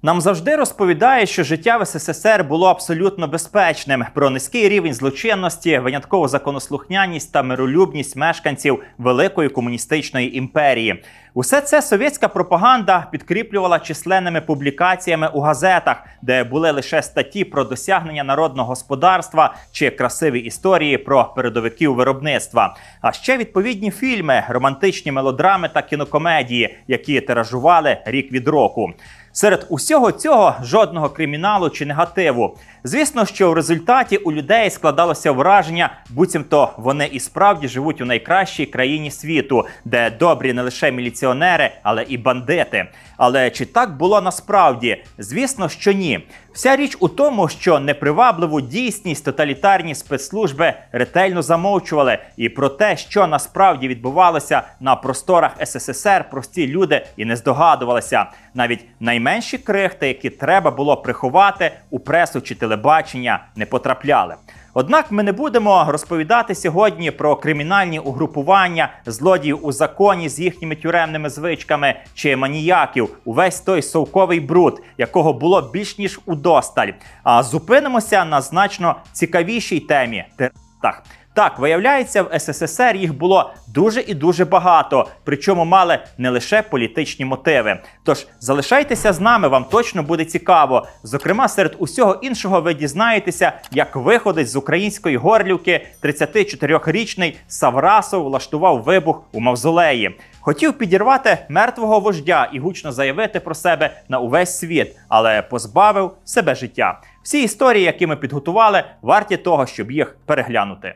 Нам завжди розповідають, що життя в СССР було абсолютно безпечним, про низький рівень злочинності, виняткову законослухняність та миролюбність мешканців великої комуністичної імперії. Усе це совєтська пропаганда підкріплювала численними публікаціями у газетах, де були лише статті про досягнення народного господарства чи красиві історії про передовиків виробництва. А ще відповідні фільми, романтичні мелодрами та кінокомедії, які тиражували рік від року. Серед усього цього жодного криміналу чи негативу. Звісно, що в результаті у людей складалося враження, буцімто вони і справді живуть у найкращій країні світу, де добрі не лише міліціонери, але і бандити. Але чи так було насправді? Звісно, що ні. Вся річ у тому, що непривабливу дійсність тоталітарні спецслужби ретельно замовчували, і про те, що насправді відбувалося на просторах СССР, прості люди і не здогадувалися. Навіть найменші крихти, які треба було приховати, у пресу чи телебачення не потрапляли. Однак ми не будемо розповідати сьогодні про кримінальні угрупування, злодіїв у законі з їхніми тюремними звичками чи маніяків, увесь той совковий бруд, якого було більш ніж удосталь. А зупинимося на значно цікавішій темі – терористах. Так, виявляється, в СССР їх було дуже і дуже багато, причому мали не лише політичні мотиви. Тож залишайтеся з нами, вам точно буде цікаво. Зокрема, серед усього іншого ви дізнаєтеся, як виходець з української Горлівки, 34-річний Саврасов, влаштував вибух у мавзолеї. Хотів підірвати мертвого вождя і гучно заявити про себе на увесь світ, але позбавив себе життя. Всі історії, які ми підготували, варті того, щоб їх переглянути.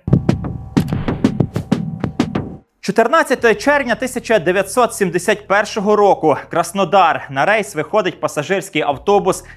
14 червня 1971 року. Краснодар. На рейс виходить пасажирський автобус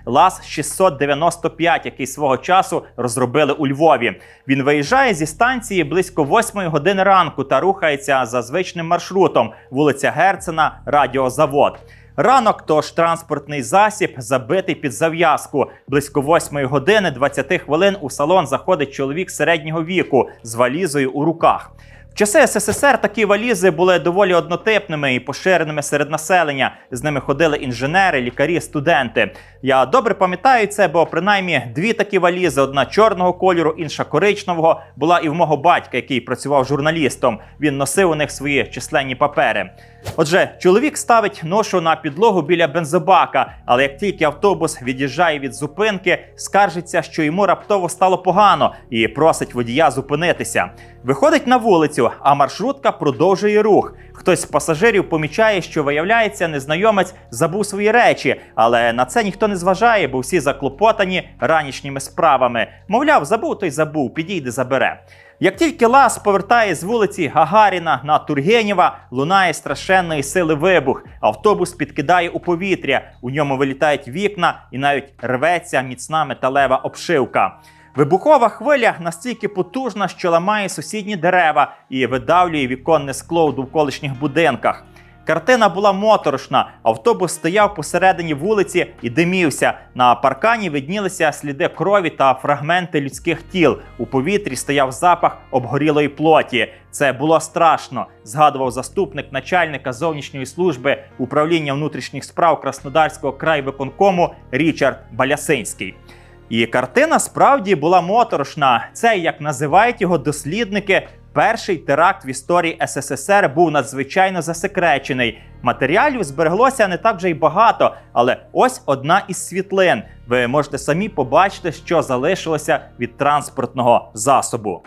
ЛАЗ-695, який свого часу розробили у Львові. Він виїжджає зі станції близько 8 години ранку та рухається за звичним маршрутом. Вулиця Герцена, радіозавод. Ранок, тож транспортний засіб забитий під зав'язку. Близько 8 години 20 хвилин у салон заходить чоловік середнього віку з валізою у руках. В часи СССР такі валізи були доволі однотипними і поширеними серед населення. З ними ходили інженери, лікарі, студенти. Я добре пам'ятаю це, бо принаймні дві такі валізи, одна чорного кольору, інша коричневого, була і в мого батька, який працював журналістом. Він носив у них свої численні папери. Отже, чоловік ставить ношу на підлогу біля бензобака, але як тільки автобус від'їжджає від зупинки, скаржиться, що йому раптово стало погано і просить водія зупинитися. Виходить на вулицю, а маршрутка продовжує рух. Хтось з пасажирів помічає, що, виявляється, незнайомець забув свої речі, але на це ніхто не зважає, бо всі заклопотані ранішніми справами. Мовляв, забув, той забув, підійде, забере. Як тільки ЛАЗ повертає з вулиці Гагаріна на Тургенєва, лунає страшенної сили вибух. Автобус підкидає у повітря, у ньому вилітають вікна і навіть рветься міцна металева обшивка. Вибухова хвиля настільки потужна, що ламає сусідні дерева і видавлює віконне скло у довколишніх будинках. Картина була моторошна. Автобус стояв посередині вулиці і димівся. На паркані виднілися сліди крові та фрагменти людських тіл. У повітрі стояв запах обгорілої плоті. Це було страшно, згадував заступник начальника зовнішньої служби управління внутрішніх справ Краснодарського крайвиконкому Річард Балясинський. І картина справді була моторошна. Це, як називають його дослідники, перший теракт в історії СССР був надзвичайно засекречений. Матеріалів збереглося не так вже й багато, але ось одна із світлин. Ви можете самі побачити, що залишилося від транспортного засобу.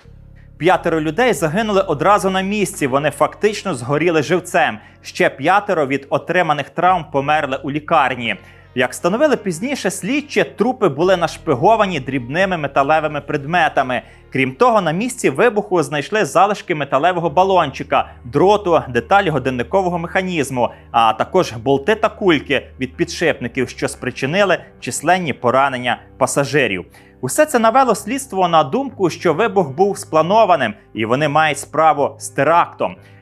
5 людей загинули одразу на місці, вони фактично згоріли живцем. Ще 5 від отриманих травм померли у лікарні. Як встановили пізніше слідчі, трупи були нашпиговані дрібними металевими предметами. Крім того, на місці вибуху знайшли залишки металевого балончика, дроту, деталі годинникового механізму, а також болти та кульки від підшипників, що спричинили численні поранення пасажирів. Усе це навело слідство на думку, що вибух був спланованим і вони мають справу з терактом.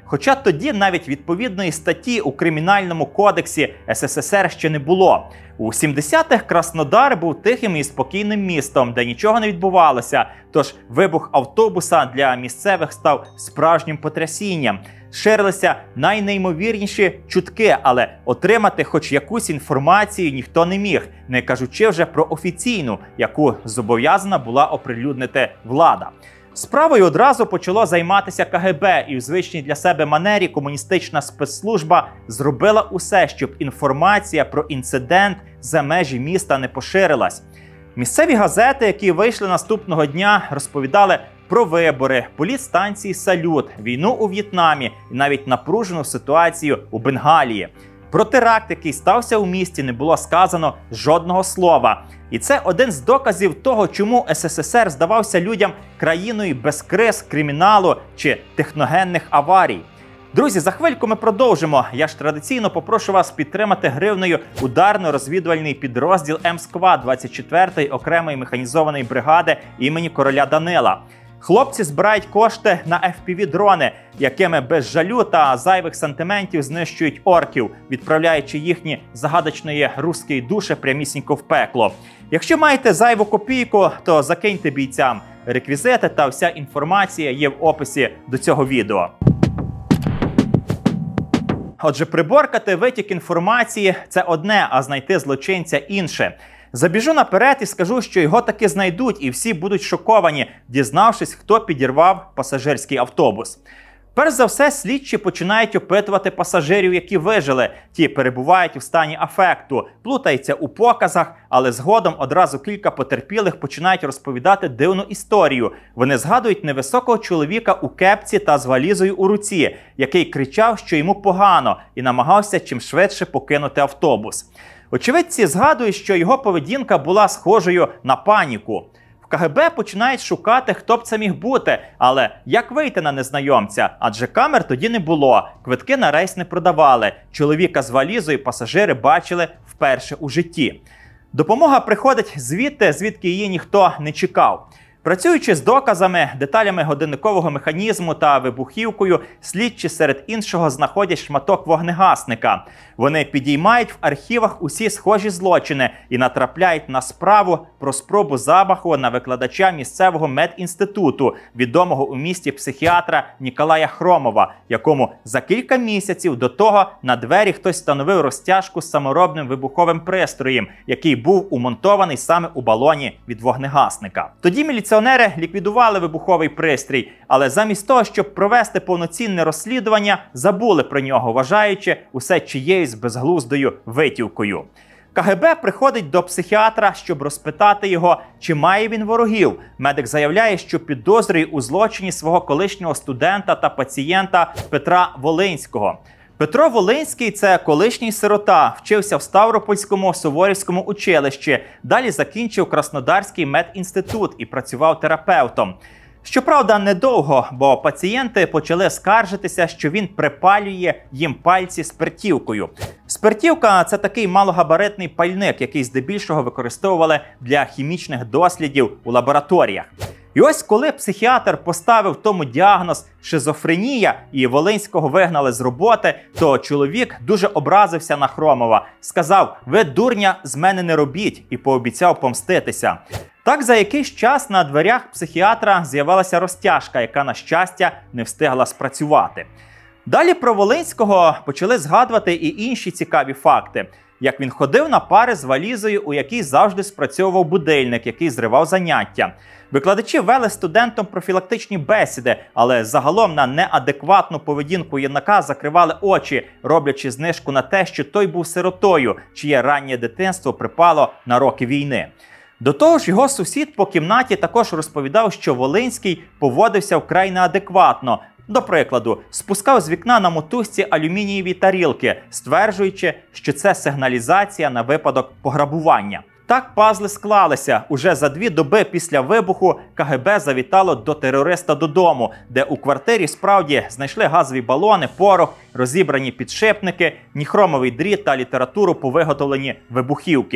Хоча тоді навіть відповідної статті у Кримінальному кодексі СССР ще не було. У 70-х Краснодар був тихим і спокійним містом, де нічого не відбувалося, тож вибух автобуса для місцевих став справжнім потрясінням. Ширилися найнеймовірніші чутки, але отримати хоч якусь інформацію ніхто не міг, не кажучи вже про офіційну, яку зобов'язана була оприлюднити влада. Справою одразу почало займатися КГБ, і в звичній для себе манері комуністична спецслужба зробила усе, щоб інформація про інцидент за межі міста не поширилась. Місцеві газети, які вийшли наступного дня, розповідали про вибори, політстанції «Салют», війну у В'єтнамі і навіть напружену ситуацію у Бенгалії. Про теракт, який стався у місті, не було сказано жодного слова. І це один з доказів того, чому СССР здавався людям країною без криз, криміналу чи техногенних аварій. Друзі, за хвильку ми продовжимо. Я ж традиційно попрошу вас підтримати гривнею ударно-розвідувальний підрозділ МСКВА 24-ї окремої механізованої бригади імені короля Данила. Хлопці збирають кошти на FPV-дрони, якими без жалю та зайвих сантиментів знищують орків, відправляючи їхні загадочної руської душі прямісінько в пекло. Якщо маєте зайву копійку, то закиньте бійцям. Реквізити та вся інформація є в описі до цього відео. Отже, приборкати витік інформації – це одне, а знайти злочинця – інше. Забіжу наперед і скажу, що його таки знайдуть, і всі будуть шоковані, дізнавшись, хто підірвав пасажирський автобус. Перш за все, слідчі починають опитувати пасажирів, які вижили. Ті перебувають у стані афекту, плутаються у показах, але згодом одразу кілька потерпілих починають розповідати дивну історію. Вони згадують невисокого чоловіка у кепці та з валізою у руці, який кричав, що йому погано, і намагався чим швидше покинути автобус. Очевидці згадують, що його поведінка була схожою на паніку. В КГБ починають шукати, хто б це міг бути, але як вийти на незнайомця? Адже камер тоді не було, квитки на рейс не продавали, чоловіка з валізою пасажири бачили вперше у житті. Допомога приходить звідки її ніхто не чекав. Працюючи з доказами, деталями годинникового механізму та вибухівкою, слідчі серед іншого знаходять шматок вогнегасника. Вони підіймають в архівах усі схожі злочини і натрапляють на справу про спробу замаху на викладача місцевого медінституту, відомого у місті психіатра Ніколая Хромова, якому за кілька місяців до того на двері хтось встановив розтяжку з саморобним вибуховим пристроєм, який був умонтований саме у балоні від вогнегасника. Тоді міліціонери ліквідували вибуховий пристрій, але замість того, щоб провести повноцінне розслідування, забули про нього, вважаючи усе чиєюсь безглуздою витівкою. КГБ приходить до психіатра, щоб розпитати його, чи має він ворогів. Медик заявляє, що підозрює у злочині свого колишнього студента та пацієнта Петра Волинського. Петро Волинський – це колишній сирота, вчився в Ставропольському Суворівському училищі, далі закінчив Краснодарський медінститут і працював терапевтом. Щоправда, недовго, бо пацієнти почали скаржитися, що він припалює їм пальці спиртівкою. Спиртівка – це такий малогабаритний пальник, який здебільшого використовували для хімічних дослідів у лабораторіях. І ось коли психіатр поставив тому діагноз шизофренія і Волинського вигнали з роботи, то чоловік дуже образився на Хромова. Сказав: «Ви, дурня, з мене не робіть», і пообіцяв помститися. Так за якийсь час на дверях психіатра з'явилася розтяжка, яка, на щастя, не встигла спрацювати. Далі про Волинського почали згадувати і інші цікаві факти. Як він ходив на пари з валізою, у якій завжди спрацьовував будильник, який зривав заняття. Викладачі вели студентам профілактичні бесіди, але загалом на неадекватну поведінку юнака закривали очі, роблячи знижку на те, що той був сиротою, чиє раннє дитинство припало на роки війни. До того ж, його сусід по кімнаті також розповідав, що Волинський поводився вкрай неадекватно. До прикладу, спускав з вікна на мотузці алюмінієві тарілки, стверджуючи, що це сигналізація на випадок пограбування. Так пазли склалися. Уже за 2 доби після вибуху КГБ завітало до терориста додому, де у квартирі справді знайшли газові балони, порох, розібрані підшипники, ніхромовий дріт та літературу по виготовленні вибухівки.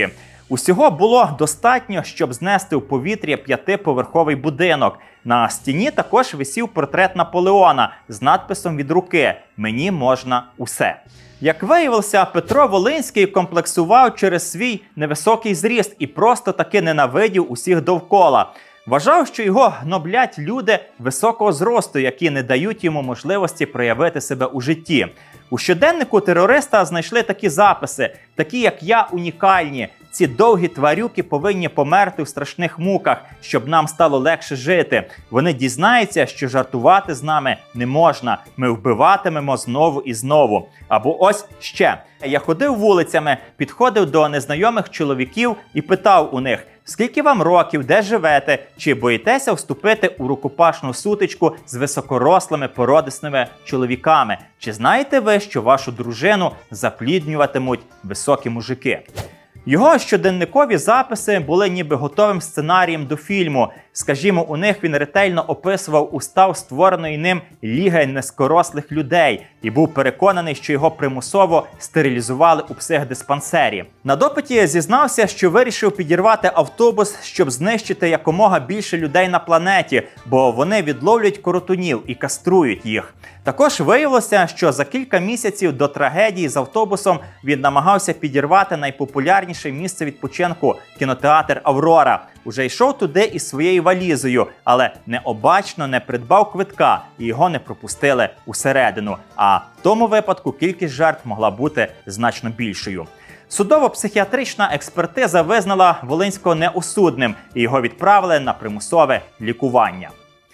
Усього було достатньо, щоб знести в повітря 5-поверховий будинок. На стіні також висів портрет Наполеона з надписом від руки «Мені можна усе». Як виявилося, Петро Волинський комплексував через свій невисокий зріст і просто таки ненавидів усіх довкола. Вважав, що його гноблять люди високого зросту, які не дають йому можливості проявити себе у житті. У щоденнику терориста знайшли такі записи: «Такі, як я, унікальні. Ці довгі тварюки повинні померти в страшних муках, щоб нам стало легше жити. Вони дізнаються, що жартувати з нами не можна. Ми вбиватимемо знову і знову». Або ось ще. Я ходив вулицями, підходив до незнайомих чоловіків і питав у них: «Скільки вам років, де живете? Чи боїтеся вступити у рукопашну сутичку з високорослими породистими чоловіками? Чи знаєте ви, що вашу дружину запліднюватимуть високі мужики?» Його щоденникові записи були ніби готовим сценарієм до фільму. Скажімо, у них він ретельно описував устав створеної ним Ліги низькорослих людей і був переконаний, що його примусово стерилізували у психдиспансері. На допиті зізнався, що вирішив підірвати автобус, щоб знищити якомога більше людей на планеті, бо вони відловлюють коротунів і каструють їх. Також виявилося, що за кілька місяців до трагедії з автобусом він намагався підірвати найпопулярніше місце відпочинку – кінотеатр «Аврора». Уже йшов туди із своєю валізою, але необачно не придбав квитка і його не пропустили усередину. А в тому випадку кількість жертв могла бути значно більшою. Судово-психіатрична експертиза визнала Волинського неосудним і його відправили на примусове лікування.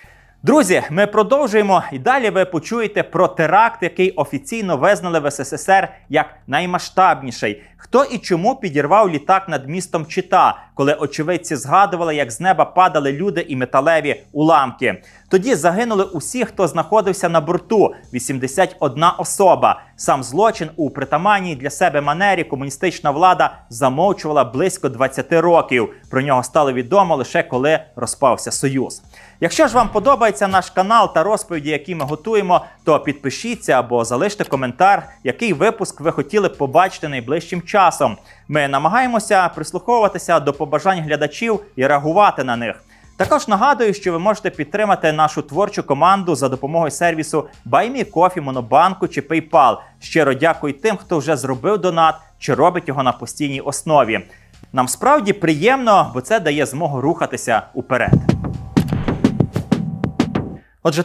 Друзі, ми продовжуємо, і далі ви почуєте про теракт, який офіційно визнали в СССР як наймасштабніший. Хто і чому підірвав літак над містом Чита, коли очевидці згадували, як з неба падали люди і металеві уламки. Тоді загинули усі, хто знаходився на борту – 81 особа. Сам злочин у притаманній для себе манері комуністична влада замовчувала близько 20 років. Про нього стало відомо лише коли розпався Союз. Якщо ж вам подобається наш канал та розповіді, які ми готуємо, то підпишіться або залиште коментар, який випуск ви хотіли б побачити найближчим часом. Ми намагаємося прислуховуватися до побажань глядачів і реагувати на них. Також нагадую, що ви можете підтримати нашу творчу команду за допомогою сервісу BuyMeCoffee, Монобанку чи PayPal. Щиро дякую тим, хто вже зробив донат чи робить його на постійній основі. Нам справді приємно, бо це дає змогу рухатися уперед. Отже,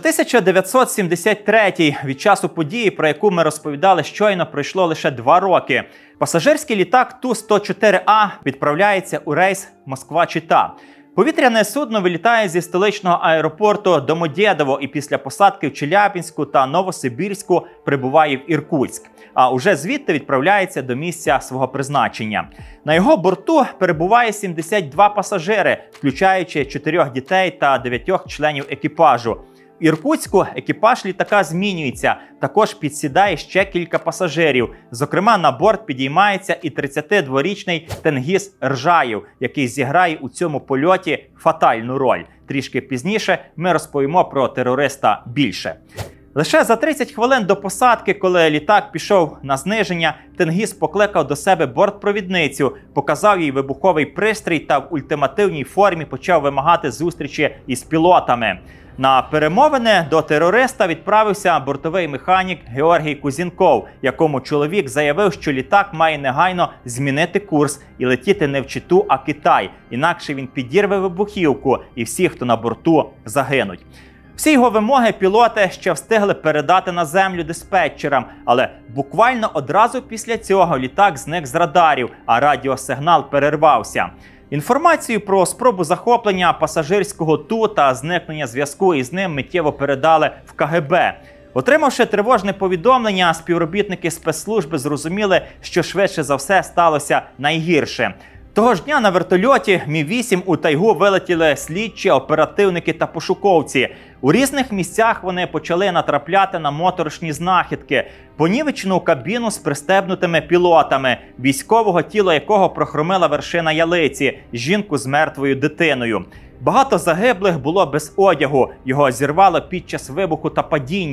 1973-й, від часу події, про яку ми розповідали щойно, пройшло лише 2 роки. Пасажирський літак Ту-104А відправляється у рейс Москва-Чита. Повітряне судно вилітає зі столичного аеропорту Домодєдово і після посадки в Челябинську та Новосибірську прибуває в Іркутськ. А уже звідти відправляється до місця свого призначення. На його борту перебуває 72 пасажири, включаючи 4 дітей та 9 членів екіпажу. В Іркутську екіпаж літака змінюється, також підсідає ще кілька пасажирів. Зокрема, на борт підіймається і 32-річний Тенгіз Ржаєв, який зіграє у цьому польоті фатальну роль. Трішки пізніше ми розповімо про терориста більше. Лише за 30 хвилин до посадки, коли літак пішов на зниження, Тенгіз покликав до себе бортпровідницю, показав їй вибуховий пристрій та в ультимативній формі почав вимагати зустрічі із пілотами. На перемовини до терориста відправився бортовий механік Георгій Кузінков, якому чоловік заявив, що літак має негайно змінити курс і летіти не в Читу, а Китай, інакше він підірве вибухівку і всі, хто на борту, загинуть. Всі його вимоги пілоти ще встигли передати на землю диспетчерам, але буквально одразу після цього літак зник з радарів, а радіосигнал перервався. Інформацію про спробу захоплення пасажирського Ту та зникнення зв'язку із ним миттєво передали в КГБ. Отримавши тривожне повідомлення, співробітники спецслужби зрозуміли, що швидше за все сталося найгірше. Того ж дня на вертольоті Мі-8 у тайгу вилетіли слідчі, оперативники та пошуковці. У різних місцях вони почали натрапляти на моторошні знахідки. Понівечену кабіну з пристебнутими пілотами, військового тіла якого прохромила вершина ялиці, жінку з мертвою дитиною. Багато загиблих було без одягу, його зірвало під час вибуху та падіння.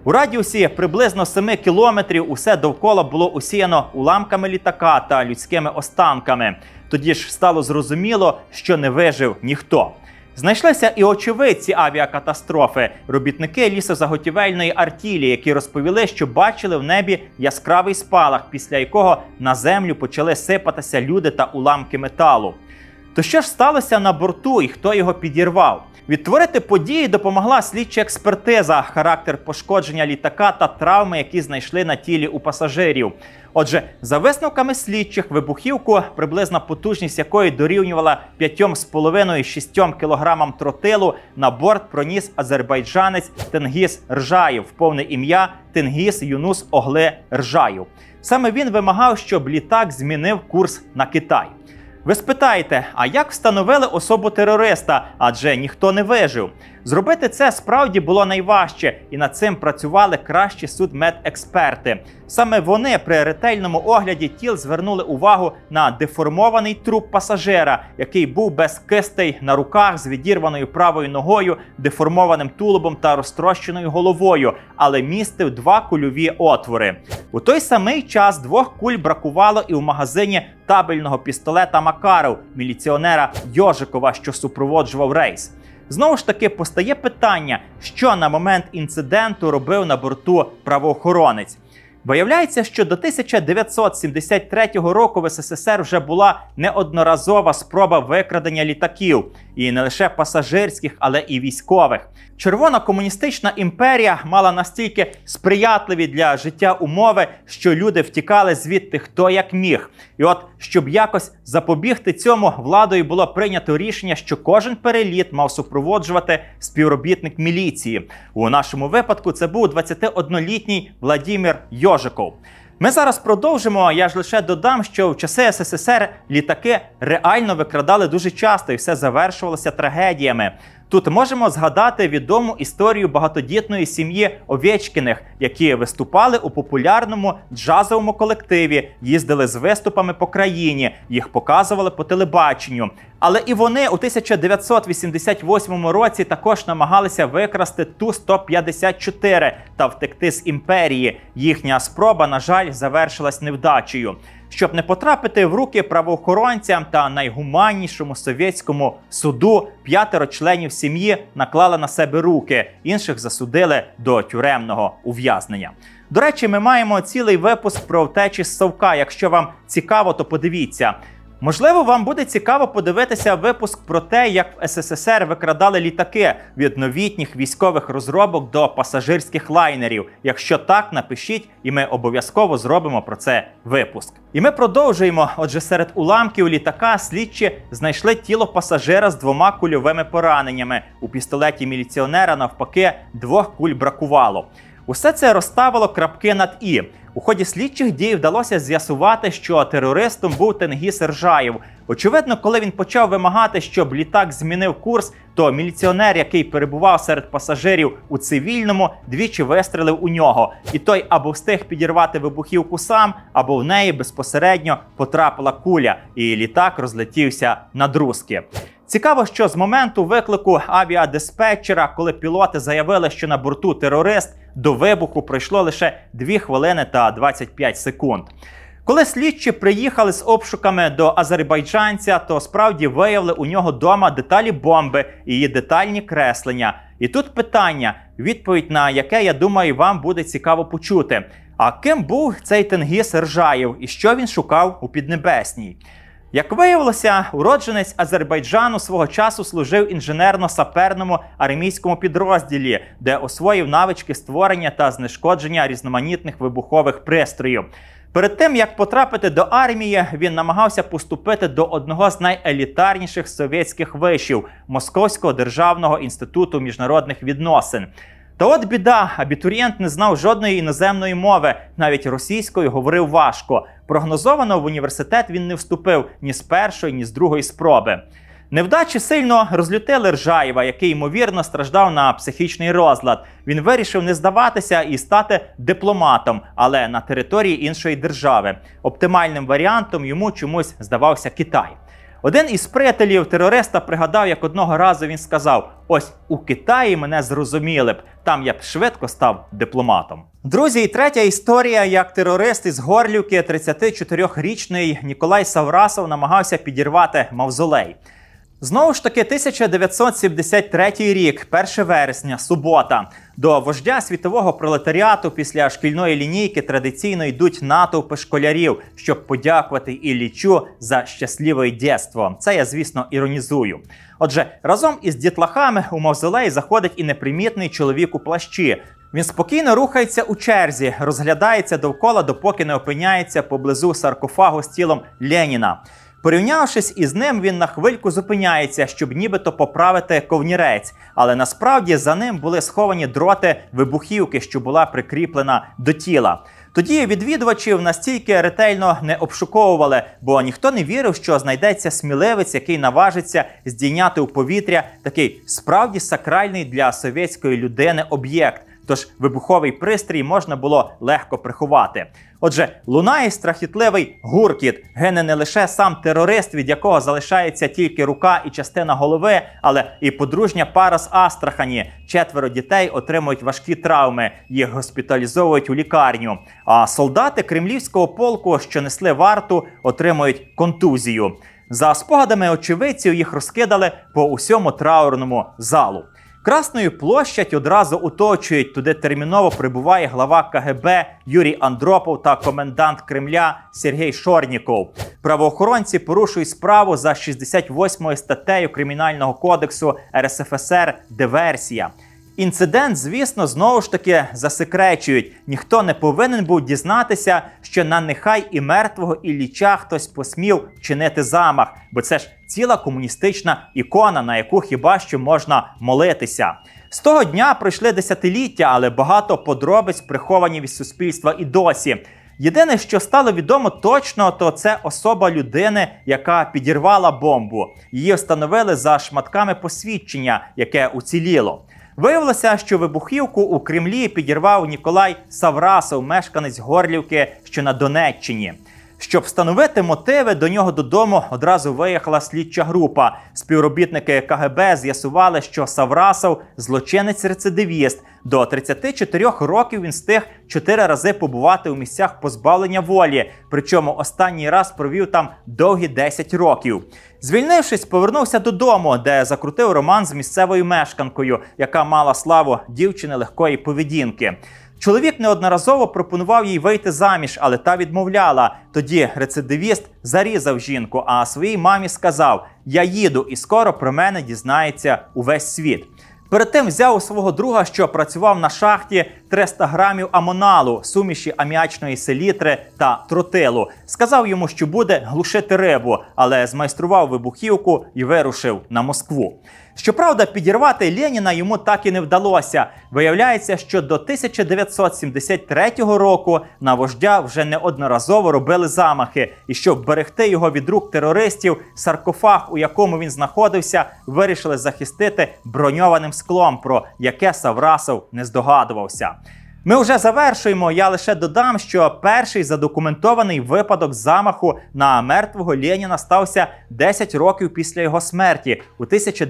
У радіусі приблизно 7 кілометрів усе довкола було усіяно уламками літака та людськими останками. Тоді ж стало зрозуміло, що не вижив ніхто. Знайшлися і очевидці авіакатастрофи, робітники лісозаготівельної артилерії, які розповіли, що бачили в небі яскравий спалах, після якого на землю почали сипатися люди та уламки металу. То що ж сталося на борту і хто його підірвав? Відтворити події допомогла слідча експертиза, характер пошкодження літака та травми, які знайшли на тілі у пасажирів. Отже, за висновками слідчих, вибухівку, приблизна потужність якої дорівнювала 5,5–6 кг тротилу, на борт проніс азербайджанець Тенгіз Ржаєв, повне ім'я Тенгіз Юнус Огли Ржаєв. Саме він вимагав, щоб літак змінив курс на Китай. Ви спитаєте, а як встановили особу терориста, адже ніхто не вижив? Зробити це справді було найважче, і над цим працювали кращі судмедексперти. Саме вони при ретельному огляді тіл звернули увагу на деформований труп пасажира, який був без кистей на руках, з відірваною правою ногою, деформованим тулубом та розтрощеною головою, але містив 2 кульові отвори. У той самий час 2 куль бракувало і в магазині табельного пістолета Макаров, міліціонера Йожикова, що супроводжував рейс. Знову ж таки постає питання, що на момент інциденту робив на борту правоохоронець. Виявляється, що до 1973 року в СССР вже була неодноразова спроба викрадення літаків. І не лише пасажирських, але і військових. Червона комуністична імперія мала настільки сприятливі для життя умови, що люди втікали звідти хто як міг. І от, щоб якось запобігти цьому, владою було прийнято рішення, що кожен переліт мав супроводжувати співробітник міліції. У нашому випадку це був 21-літній Владимир Йожиков. Ми зараз продовжимо, я ж лише додам, що в часи СССР літаки реально викрадали дуже часто і все завершувалося трагедіями. Тут можемо згадати відому історію багатодітної сім'ї Овєчкіних, які виступали у популярному джазовому колективі, їздили з виступами по країні, їх показували по телебаченню. Але і вони у 1988 році також намагалися викрасти Ту-154 та втекти з імперії. Їхня спроба, на жаль, завершилась невдачею. Щоб не потрапити в руки правоохоронцям та найгуманнішому совєтському суду, 5 членів сім'ї наклали на себе руки, інших засудили до тюремного ув'язнення. До речі, ми маємо цілий випуск про втечі з Совка. Якщо вам цікаво, то подивіться. Можливо, вам буде цікаво подивитися випуск про те, як в СССР викрадали літаки від новітніх військових розробок до пасажирських лайнерів. Якщо так, напишіть, і ми обов'язково зробимо про це випуск. І ми продовжуємо. Отже, серед уламків літака слідчі знайшли тіло пасажира з 2 кульовими пораненнями. У пістолеті міліціонера, навпаки, 2 куль бракувало. Усе це розставило крапки над «і». У ході слідчих дій вдалося з'ясувати, що терористом був Тенгіз Ржаєв. Очевидно, коли він почав вимагати, щоб літак змінив курс, то міліціонер, який перебував серед пасажирів у цивільному, двічі вистрелив у нього. І той або встиг підірвати вибухівку сам, або в неї безпосередньо потрапила куля, і літак розлетівся на друзки. Цікаво, що з моменту виклику авіадиспетчера, коли пілоти заявили, що на борту терорист, до вибуху пройшло лише 2 хвилини та 25 секунд. Коли слідчі приїхали з обшуками до азербайджанця, то справді виявили у нього дома деталі бомби і її детальні креслення. І тут питання, відповідь на яке, я думаю, вам буде цікаво почути. А ким був цей Тенгіз Ржаєв і що він шукав у Піднебесній? Як виявилося, уродженець Азербайджану свого часу служив інженерно-саперному армійському підрозділі, де освоїв навички створення та знешкодження різноманітних вибухових пристроїв. Перед тим, як потрапити до армії, він намагався поступити до одного з найелітарніших совєтських вишів – Московського державного інституту міжнародних відносин. Та от біда, абітурієнт не знав жодної іноземної мови, навіть російською говорив важко. Прогнозовано в університет він не вступив ні з першої, ні з другої спроби. Невдачі сильно розлютили Ржаєва, який, ймовірно, страждав на психічний розлад. Він вирішив не здаватися і стати дипломатом, але на території іншої держави. Оптимальним варіантом йому чомусь здавався Китай. Один із приятелів терориста пригадав, як одного разу він сказав: «Ось у Китаї мене зрозуміли б, там я б швидко став дипломатом». Друзі, і третя історія, як терорист із Горлівки, 34-річний Ніколай Саврасов намагався підірвати мавзолей. Знову ж таки, 1973 рік, 1 вересня, субота. До вождя світового пролетаріату після шкільної лінійки традиційно йдуть натовпи школярів, щоб подякувати Іллічу за щасливе дєтство. Це я, звісно, іронізую. Отже, разом із дітлахами у мавзолей заходить і непримітний чоловік у плащі. Він спокійно рухається у черзі, розглядається довкола, допоки не опиняється поблизу саркофагу з тілом Леніна. Порівнявшись із ним, він на хвильку зупиняється, щоб нібито поправити ковнірець, але насправді за ним були сховані дроти вибухівки, що була прикріплена до тіла. Тоді відвідувачів настільки ретельно не обшуковували, бо ніхто не вірив, що знайдеться сміливець, який наважиться здійняти у повітря такий справді сакральний для совєтської людини об'єкт. Тож вибуховий пристрій можна було легко приховати. Отже, лунає страхітливий гуркіт. Гине не лише сам терорист, від якого залишається тільки рука і частина голови, але і подружня пара з Астрахані. 4 дітей отримують важкі травми, їх госпіталізовують у лікарню. А солдати кремлівського полку, що несли варту, отримують контузію. За спогадами очевидців, їх розкидали по усьому траурному залу. Красною площадь одразу оточують, туди терміново прибуває глава КГБ Юрій Андропов та комендант Кремля Сергій Шорніков. Правоохоронці порушують справу за 68 статтею Кримінального кодексу РСФСР «Диверсія». Інцидент, звісно, знову ж таки засекречують. Ніхто не повинен був дізнатися, що на нехай і мертвого Ілліча хтось посмів вчинити замах, бо це ж ціла комуністична ікона, на яку хіба що можна молитися. З того дня пройшли десятиліття, але багато подробиць приховані від суспільства і досі. Єдине, що стало відомо точно, то це особа людини, яка підірвала бомбу. Її встановили за шматками посвідчення, яке уціліло. Виявилося, що вибухівку у Кремлі підірвав Ніколай Саврасов, мешканець Горлівки, що на Донеччині. Щоб встановити мотиви, до нього додому одразу виїхала слідча група. Співробітники КГБ з'ясували, що Саврасов – злочинець-рецидивіст. До 34 років він встиг 4 рази побувати у місцях позбавлення волі, причому останній раз провів там довгі 10 років. Звільнившись, повернувся додому, де закрутив роман з місцевою мешканкою, яка мала славу дівчини легкої поведінки. Чоловік неодноразово пропонував їй вийти заміж, але та відмовляла. Тоді рецидивіст зарізав жінку, а своїй мамі сказав: «Я їду, і скоро про мене дізнається увесь світ». Перед тим взяв у свого друга, що працював на шахті, 300 грамів амоналу, суміші аміачної селітри та тротилу. Сказав йому, що буде глушити рибу, але змайстрував вибухівку і вирушив на Москву. Щоправда, підірвати Леніна йому так і не вдалося. Виявляється, що до 1973 року на вождя вже неодноразово робили замахи. І щоб берегти його від рук терористів, саркофаг, у якому він знаходився, вирішили захистити броньованим склом, про яке Саврасов не здогадувався. Ми вже завершуємо, я лише додам, що перший задокументований випадок замаху на мертвого Леніна стався 10 років після його смерті, у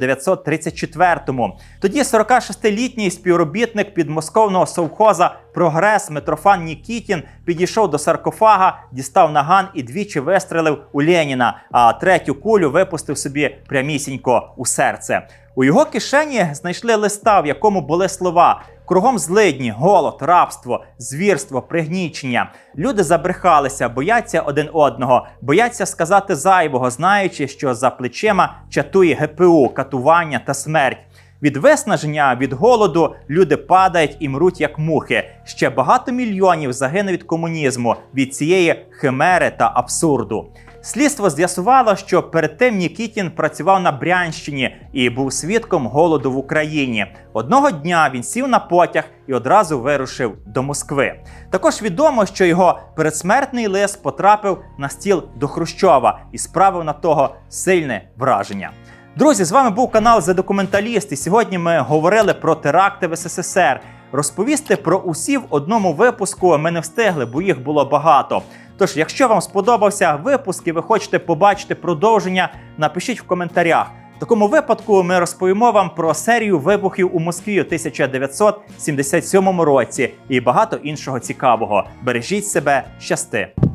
1934-му. Тоді 46-літній співробітник підмосковного совхоза «Прогрес» Митрофан Нікітін підійшов до саркофага, дістав наган і двічі вистрелив у Леніна, а третю кулю випустив собі прямісінько у серце. У його кишені знайшли листа, в якому були слова: «Кругом злидні, голод, рабство, звірство, пригнічення. Люди забрехалися, бояться один одного, бояться сказати зайвого, знаючи, що за плечима чатує ГПУ, катування та смерть. Від виснаження, від голоду люди падають і мруть як мухи. Ще багато мільйонів загине від комунізму, від цієї химери та абсурду». Слідство з'ясувало, що перед тим Нікітін працював на Брянщині і був свідком голоду в Україні. Одного дня він сів на потяг і одразу вирушив до Москви. Також відомо, що його передсмертний лист потрапив на стіл до Хрущова і справив на того сильне враження. Друзі, з вами був канал «The Documentalist», і сьогодні ми говорили про теракти в СССР. Розповісти про усі в одному випуску ми не встигли, бо їх було багато. Тож, якщо вам сподобався випуск і ви хочете побачити продовження, напишіть в коментарях. В такому випадку ми розповімо вам про серію вибухів у Москві у 1977 році і багато іншого цікавого. Бережіть себе, щасти!